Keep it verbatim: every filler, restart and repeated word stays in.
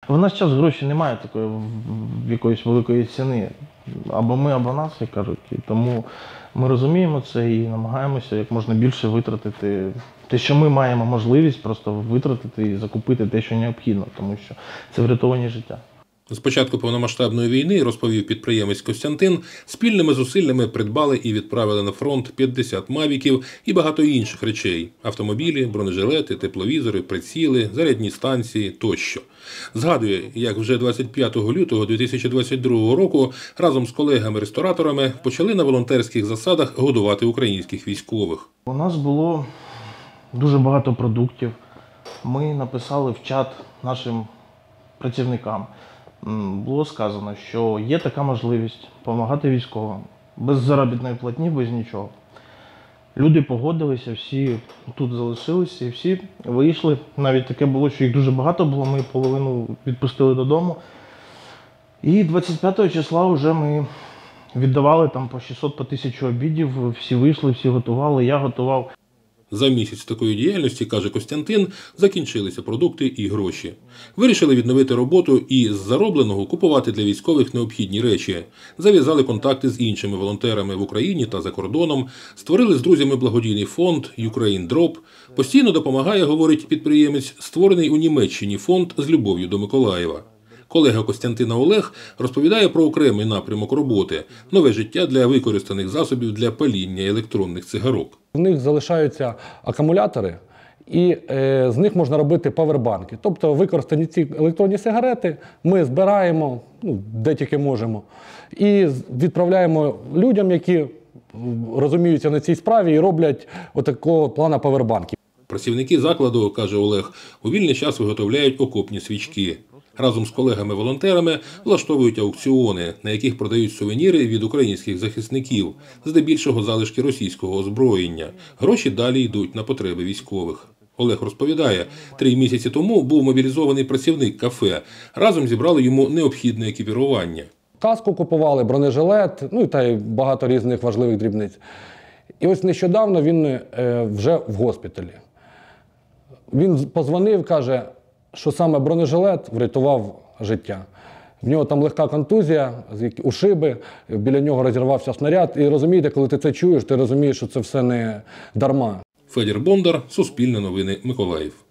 В наш час гроші немає такої якоїсь великої ціни. Або ми, або нас, як кажуть. І тому ми розуміємо це і намагаємося як можна більше витратити те, що ми маємо можливість просто витратити і закупити те, що необхідно, тому що це врятовані життя. З початку повномасштабної війни, розповів підприємець Костянтин, спільними зусиллями придбали і відправили на фронт п'ятдесят мавіків і багато інших речей – автомобілі, бронежилети, тепловізори, приціли, зарядні станції тощо. Згадує, як вже двадцять п'ятого лютого дві тисячі двадцять другого року разом з колегами-рестораторами почали на волонтерських засадах годувати українських військових. У нас було дуже багато продуктів. Ми написали в чат нашим працівникам. Було сказано, що є така можливість допомагати військовим. Без заробітної платні, без нічого. Люди погодилися, всі тут залишилися і всі вийшли. Навіть таке було, що їх дуже багато було, ми половину відпустили додому. І двадцять п'ятого числа вже ми віддавали там по шістсот, по тисячу обідів, всі вийшли, всі готували, я готував. За місяць такої діяльності, каже Костянтин, закінчилися продукти і гроші. Вирішили відновити роботу і з заробленого купувати для військових необхідні речі. Зав'язали контакти з іншими волонтерами в Україні та за кордоном, створили з друзями благодійний фонд «Ukraine Drop». Постійно допомагає, говорить підприємець, створений у Німеччині фонд «З любов'ю до Миколаєва». Колега Костянтина Олег розповідає про окремий напрямок роботи – нове життя для використаних засобів для паління електронних цигарок. В них залишаються акумулятори, і е, з них можна робити павербанки. Тобто використані ці електронні сигарети ми збираємо, ну, де тільки можемо, і відправляємо людям, які розуміються на цій справі і роблять отакого плану павербанків. Працівники закладу, каже Олег, у вільний час виготовляють окопні свічки. Разом з колегами-волонтерами влаштовують аукціони, на яких продають сувеніри від українських захисників, здебільшого залишки російського озброєння. Гроші далі йдуть на потреби військових. Олег розповідає, три місяці тому був мобілізований працівник кафе. Разом зібрали йому необхідне екіпірування. Каску купували, бронежилет, ну та й багато різних важливих дрібниць. І ось нещодавно він е, вже в госпіталі. Він позвонив, каже, що саме бронежилет врятував життя. В нього там легка контузія, у шиби, біля нього розірвався снаряд. І розумієте, коли ти це чуєш, ти розумієш, що це все не дарма. Федір Бондар, Суспільне новини, Миколаїв.